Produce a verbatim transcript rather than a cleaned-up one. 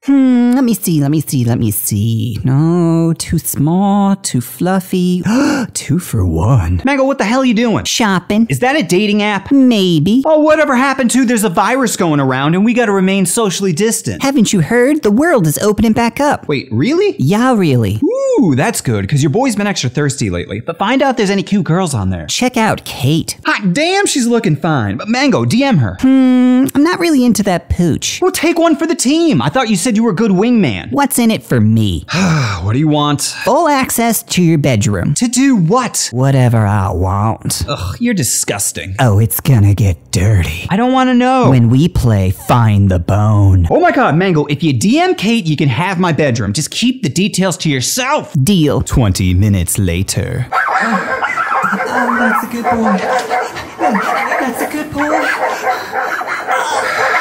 Hmm, let me see, let me see, let me see. No, too small, too fluffy. Two for one. Mango, what the hell are you doing? Shopping. Is that a dating app? Maybe. Oh, whatever happened to there's a virus going around and we gotta remain socially distant? Haven't you heard? The world is opening back up. Wait, really? Yeah, really. Ooh, that's good, because your boy's been extra thirsty lately. But find out if there's any cute girls on there. Check out Kate. Hot damn, she's looking fine. But Mango, D M her. Hmm, I'm not really into that pooch. Well, take one for the team. I thought you said you were a good wingman. What's in it for me? What do you want? Full access to your bedroom. To do what? Whatever I want. Ugh, you're disgusting. Oh, it's gonna get dirty. I don't want to know. When we play Find the Bone. Oh my god, Mango, if you D M Kate, you can have my bedroom. Just keep the details to yourself. Deal. Twenty minutes later. Oh, that's a good boy. That's a good boy.